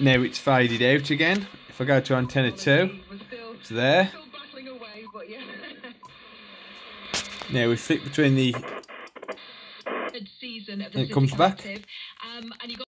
Now it's faded out again. If I go to antenna 2, it's there. Now we flick between the... and it comes back.